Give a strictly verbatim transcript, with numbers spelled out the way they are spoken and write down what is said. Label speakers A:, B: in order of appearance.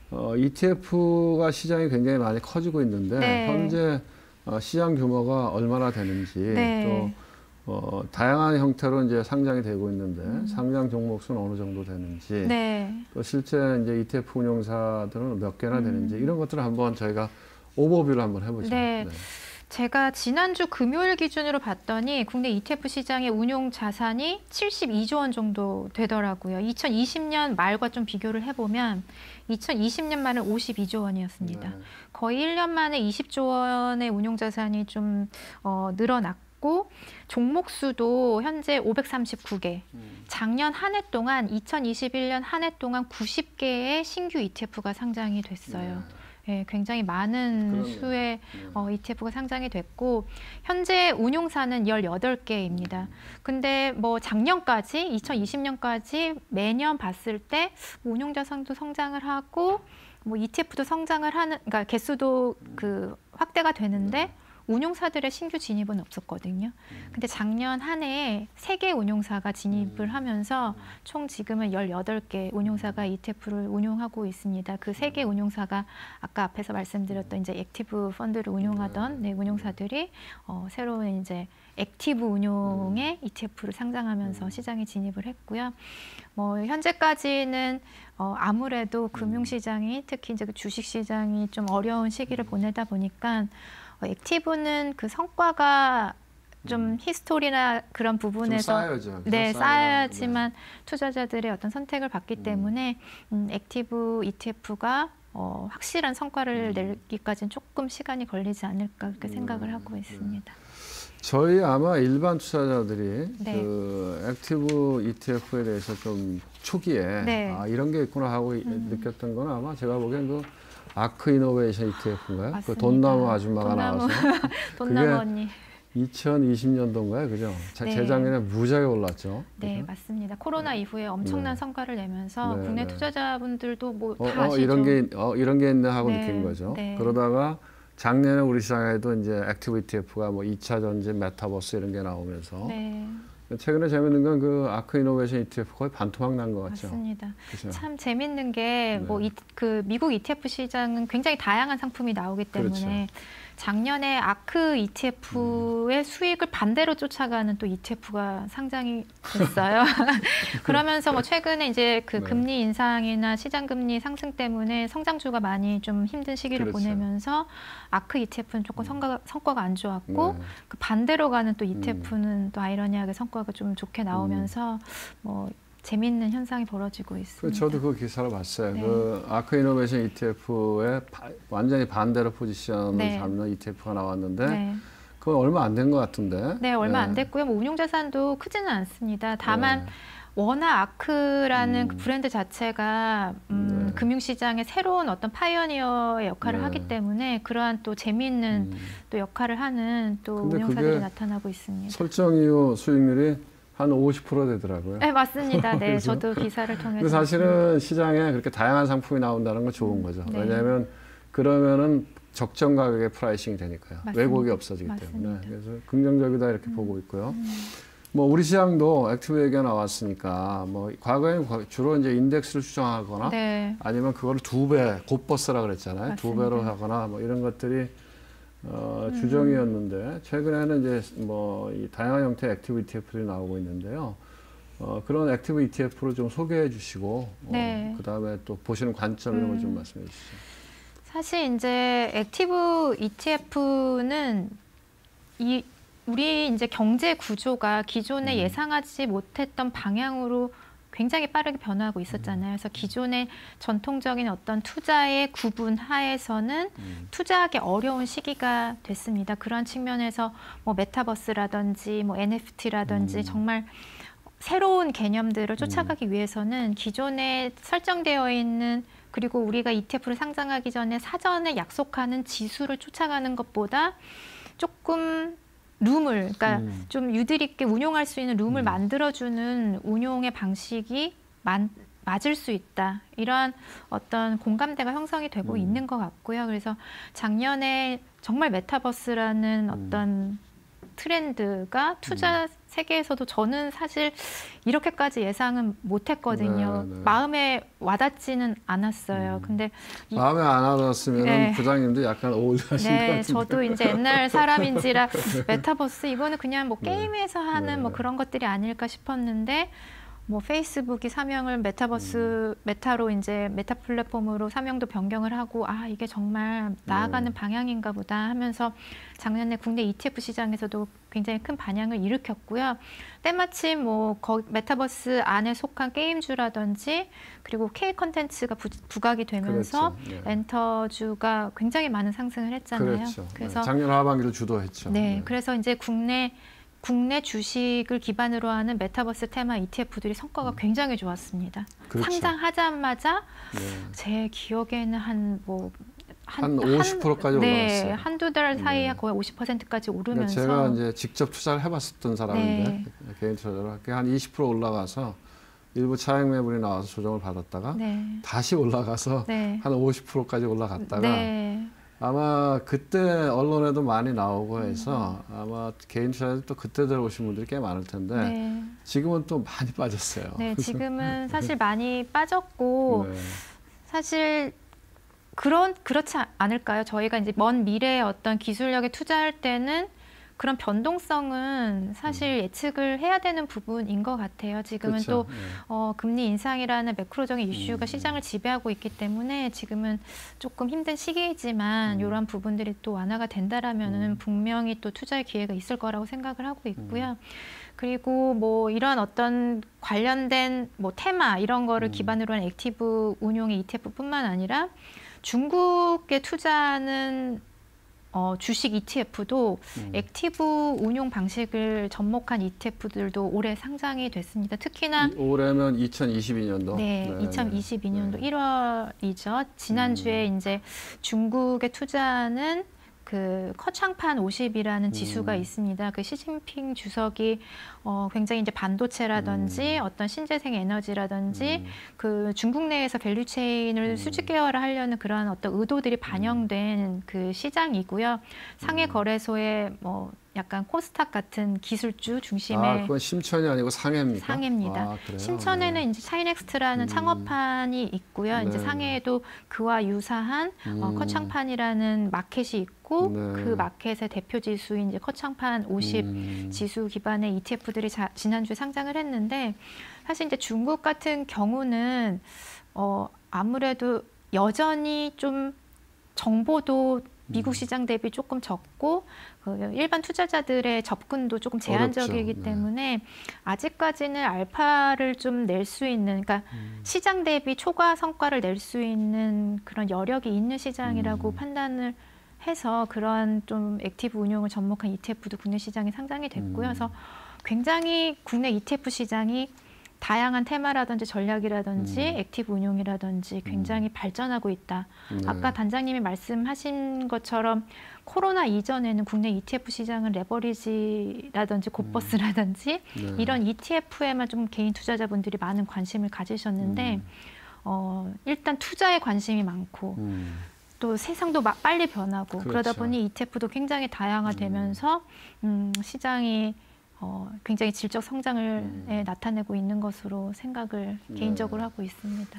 A: 어, 이티에프가 시장이 굉장히 많이 커지고 있는데
B: 네.
A: 현재 어, 시장 규모가 얼마나 되는지
B: 네.
A: 또 어, 다양한 형태로 이제 상장이 되고 있는데
B: 음.
A: 상장 종목 수는 어느 정도 되는지
B: 네.
A: 또 실제 이제 이티에프 운용사들은 몇 개나
B: 음.
A: 되는지 이런 것들을 한번 저희가 오버뷰를 한번 해보죠.
B: 네.
A: 네.
B: 제가 지난주 금요일 기준으로 봤더니 국내 이티에프 시장의 운용 자산이 칠십이조 원 정도 되더라고요. 이천이십 년 말과 좀 비교를 해보면 이천이십 년 말은 오십이조 원이었습니다.
A: 네.
B: 거의 일 년 만에 이십조 원의 운용 자산이 좀 어, 늘어났고 종목 수도 현재 오백삼십구 개.
A: 음.
B: 작년 한 해 동안 이천이십일 년 한 해 동안 구십 개의 신규 이티에프가 상장이 됐어요.
A: 네.
B: 네, 굉장히 많은
A: 그러네요.
B: 수의
A: 네.
B: 어, 이티에프가 상장이 됐고 현재 운용사는 열여덟 개입니다. 근데 뭐 작년까지 이천이십 년까지 매년 봤을 때 운용자산도 성장을 하고 뭐 이티에프도 성장을 하는 그러니까 개수도 그 확대가 되는데 운용사들의 신규 진입은 없었거든요. 근데 작년 한 해에 세 개 운용사가 진입을 하면서 총 지금은 열여덟 개 운용사가 이티에프를 운용하고 있습니다. 그 세 개 운용사가 아까 앞에서 말씀드렸던 이제 액티브 펀드를 운용하던 네, 운용사들이 어, 새로운 이제 액티브 운용의 이티에프를 상장하면서 시장에 진입을 했고요. 뭐 현재까지는 어, 아무래도 금융시장이 특히 이제 그 주식시장이 좀 어려운 시기를 보내다 보니까 어, 액티브는 그 성과가 좀 히스토리나 그런 부분에서
A: 쌓여야죠.
B: 네,
A: 쌓여야,
B: 쌓여야지만 투자자들의 어떤 선택을 받기 때문에 음, 액티브 이티에프가 어, 확실한 성과를 내기까지는 조금 시간이 걸리지 않을까 그렇게 생각을 하고 있습니다.
A: 저희 아마 일반 투자자들이
B: 네.
A: 그 액티브 이티에프에 대해서 좀 초기에
B: 네.
A: 아 이런 게 있구나 하고
B: 음.
A: 느꼈던 건 아마 제가 보기엔 그 아크 이노베이션 이티에프인가요? 그
B: 맞습니다.
A: 돈나무 아줌마가
B: 돈나무.
A: 나와서
B: 돈나무 언니.
A: 이천이십 년도인가요? 그죠?
B: 네.
A: 재작년에 무지하게 올랐죠.
B: 네,
A: 그죠?
B: 맞습니다. 코로나 이후에 엄청난
A: 네.
B: 성과를 내면서
A: 네,
B: 국내
A: 네.
B: 투자자분들도 뭐 다
A: 어, 어,
B: 아시죠?
A: 이런 게 어, 이런 게 있네 하고
B: 네,
A: 느낀 거죠.
B: 네.
A: 그러다가 작년에 우리 시장에도 이제 액티브 이티에프가 뭐 이 차 전지, 메타버스 이런 게 나오면서
B: 네,
A: 최근에 재밌는 건 그 아크 이노베이션 이티에프 거의 반토막 난 것 같죠.
B: 맞습니다.
A: 그죠?
B: 참 재밌는 게 뭐
A: 네.
B: 그 미국 이티에프 시장은 굉장히 다양한 상품이 나오기 때문에
A: 그렇죠.
B: 작년에 아크 이티에프의 수익을 반대로 쫓아가는 또 이티에프가 상장이 됐어요. 그러면서 뭐 최근에 이제 그
A: 네.
B: 금리 인상이나 시장 금리 상승 때문에 성장주가 많이 좀 힘든 시기를
A: 그렇죠.
B: 보내면서 아크 이티에프는 조금 성과가, 성과가 안 좋았고
A: 네.
B: 그 반대로 가는 또 이티에프는 또 아이러니하게 성과가 좀 좋게 나오면서 뭐 재밌는 현상이 벌어지고
A: 그
B: 있습니다.
A: 저도 그 기사를 봤어요.
B: 네.
A: 그 아크 이노베이션 이티에프에 바, 완전히 반대로 포지션을
B: 네.
A: 잡는 이티에프가 나왔는데
B: 네.
A: 그건 얼마 안 된 것 같은데.
B: 네, 얼마
A: 네.
B: 안 됐고요. 뭐 운용 자산도 크지는 않습니다. 다만
A: 네.
B: 워낙 아크라는
A: 음.
B: 그 브랜드 자체가 음,
A: 네.
B: 금융시장의 새로운 어떤 파이오니어의 역할을
A: 네.
B: 하기 때문에 그러한 또 재미있는
A: 음.
B: 또 역할을 하는 또
A: 근데
B: 운용사들이
A: 그게
B: 나타나고 있습니다.
A: 설정 이후 수익률이 한 오십 퍼센트 되더라고요.
B: 네, 맞습니다. 네,
A: 그래서?
B: 저도 기사를 통해서.
A: 근데 사실은 시장에 그렇게 다양한 상품이 나온다는 건 좋은 거죠.
B: 네.
A: 왜냐하면 그러면은 적정 가격의 프라이싱이 되니까요.
B: 맞습니다.
A: 왜곡이 없어지기
B: 맞습니다.
A: 때문에. 그래서 긍정적이다 이렇게
B: 음.
A: 보고 있고요.
B: 음.
A: 뭐 우리 시장도 액티브 얘기가 나왔으니까 뭐 과거에는 주로 이제 인덱스를 추정하거나
B: 네.
A: 아니면 그거를 두 배, 곧버스라 그랬잖아요. 두
B: 맞습니다.
A: 배로 하거나 뭐 이런 것들이 어,
B: 음.
A: 주정이었는데 최근에는 이제 뭐 이 다양한 형태의 액티브 이티에프들이 나오고 있는데요. 어, 그런 액티브 이티에프를 좀 소개해 주시고
B: 네.
A: 어, 그 다음에 또 보시는 관점 이런 걸 좀
B: 음.
A: 말씀해 주시죠.
B: 사실 이제 액티브 이티에프는 이 우리 이제 경제 구조가 기존에
A: 음.
B: 예상하지 못했던 방향으로 굉장히 빠르게 변화하고 있었잖아요. 그래서 기존의 전통적인 어떤 투자의 구분 하에서는
A: 음.
B: 투자하기 어려운 시기가 됐습니다. 그런 측면에서 뭐 메타버스라든지 뭐 엔에프티라든지
A: 음.
B: 정말 새로운 개념들을 쫓아가기 위해서는 기존에 설정되어 있는 그리고 우리가 이티에프를 상장하기 전에 사전에 약속하는 지수를 쫓아가는 것보다 조금 룸을, 그러니까
A: 음.
B: 좀 유들 있게 운용할 수 있는 룸을
A: 음.
B: 만들어주는 운용의 방식이 만, 맞을 수 있다. 이러한 어떤 공감대가 형성이 되고
A: 음.
B: 있는 것 같고요. 그래서 작년에 정말 메타버스라는
A: 음.
B: 어떤 트렌드가 투자 세계에서도 저는 사실 이렇게까지 예상은 못했거든요.
A: 네, 네.
B: 마음에 와닿지는 않았어요.
A: 음.
B: 근데 이,
A: 마음에 안 와닿았으면
B: 네.
A: 부장님도 약간 오해하신 것
B: 네,
A: 같은데.
B: 저도 이제 옛날 사람인지라 메타버스 이거는 그냥 뭐
A: 네.
B: 게임에서 하는
A: 네.
B: 뭐 그런 것들이 아닐까 싶었는데 뭐 페이스북이 사명을 메타버스
A: 음.
B: 메타로 이제 메타 플랫폼으로 사명도 변경을 하고 아 이게 정말 나아가는
A: 네.
B: 방향인가 보다 하면서 작년에 국내 이티에프 시장에서도 굉장히 큰 반향을 일으켰고요. 때마침 뭐 거, 메타버스 안에 속한 게임주라든지 그리고 K 컨텐츠가 부, 부각이 되면서
A: 그렇죠. 네.
B: 엔터주가 굉장히 많은 상승을 했잖아요.
A: 그렇죠.
B: 그래서
A: 네. 작년 하반기를 주도했죠.
B: 네,
A: 네.
B: 그래서 이제 국내 국내 주식을 기반으로 하는 메타버스 테마 이티에프들이 성과가
A: 음.
B: 굉장히 좋았습니다.
A: 그렇죠.
B: 상장하자마자
A: 네.
B: 제 기억에는 한 뭐
A: 한 오십 퍼센트까지
B: 네,
A: 올라갔어요.
B: 한두 달 사이에
A: 네.
B: 거의 오십 퍼센트까지
A: 그러니까
B: 오르면서
A: 제가 이제 직접 투자를 해봤었던 사람인데
B: 네.
A: 개인 투자로 한 이십 퍼센트 올라가서 일부 차익 매물이 나와서 조정을 받았다가
B: 네.
A: 다시 올라가서
B: 네.
A: 한 오십 퍼센트까지 올라갔다가
B: 네.
A: 아마 그때 언론에도 많이 나오고 해서 음. 아마 개인 투자에 또 그때 들어오신 분들이 꽤 많을 텐데
B: 네.
A: 지금은 또 많이 빠졌어요.
B: 네, 지금은 사실 많이 빠졌고
A: 네.
B: 사실 그런 그렇지 않을까요? 저희가 이제 먼 미래에 어떤 기술력에 투자할 때는 그런 변동성은 사실 예측을 해야 되는 부분인 것 같아요. 지금은
A: 그렇죠.
B: 또
A: 네.
B: 어, 금리 인상이라는 매크로적인 이슈가
A: 음.
B: 시장을 지배하고 있기 때문에 지금은 조금 힘든 시기이지만
A: 음.
B: 이러한 부분들이 또 완화가 된다라면은
A: 음.
B: 분명히 또 투자의 기회가 있을 거라고 생각을 하고 있고요. 음. 그리고 뭐 이런 어떤 관련된 뭐 테마 이런 거를
A: 음.
B: 기반으로 한 액티브 운용의 이티에프뿐만 아니라 중국에 투자하는 어, 주식 이티에프도 음. 액티브 운용 방식을 접목한 이티에프들도 올해 상장이 됐습니다. 특히나
A: 올해면 이천이십이 년도.
B: 네,
A: 네,
B: 이천이십이 년도
A: 네.
B: 일월이죠. 지난주에
A: 음.
B: 이제 중국에 투자하는 그 커창판 오십이라는 지수가
A: 음.
B: 있습니다. 그 시진핑 주석이 어 굉장히 이제 반도체라든지
A: 음.
B: 어떤 신재생 에너지라든지
A: 음.
B: 그 중국 내에서 밸류체인을
A: 음.
B: 수직 계열화하려는 그러한 어떤 의도들이 반영된 음. 그 시장이고요. 상해
A: 음.
B: 거래소에 뭐 약간 코스닥 같은 기술주 중심의
A: 아, 그건 심천이 아니고 상해입니까?
B: 상해입니다.
A: 아,
B: 신천에는
A: 네.
B: 이제 차이넥스트라는
A: 음.
B: 창업판이 있고요.
A: 네.
B: 이제 상해에도 그와 유사한
A: 음.
B: 어, 커창판이라는 마켓이 있고
A: 네.
B: 그 마켓의 대표 지수인 이제 커창판 오십
A: 음.
B: 지수 기반의 이티에프들이 자, 지난주에 상장을 했는데 사실 이제 중국 같은 경우는 어, 아무래도 여전히 좀 정보도 미국 시장 대비 조금 적고 그 일반 투자자들의 접근도 조금 제한적이기
A: 어렵죠.
B: 때문에 네. 아직까지는 알파를 좀 낼 수 있는 그러니까
A: 음.
B: 시장 대비 초과 성과를 낼 수 있는 그런 여력이 있는 시장이라고
A: 음.
B: 판단을 해서 그런 좀 액티브 운용을 접목한 이티에프도 국내 시장에 상장이 됐고요.
A: 음.
B: 그래서 굉장히 국내 이티에프 시장이 다양한 테마라든지 전략이라든지
A: 음.
B: 액티브 운용이라든지 굉장히 음. 발전하고 있다.
A: 네.
B: 아까 단장님이 말씀하신 것처럼 코로나 이전에는 국내 이티에프 시장은 레버리지라든지 곧버스라든지
A: 음. 네.
B: 이런 이티에프에만 좀 개인 투자자분들이 많은 관심을 가지셨는데
A: 음.
B: 어, 일단 투자에 관심이 많고 음. 또 세상도 막 빨리 변하고
A: 그렇죠.
B: 그러다 보니 이티에프도 굉장히 다양화되면서 음, 시장이 어, 굉장히 질적 성장을 음. 예, 나타내고 있는 것으로 생각을 네. 개인적으로 하고 있습니다.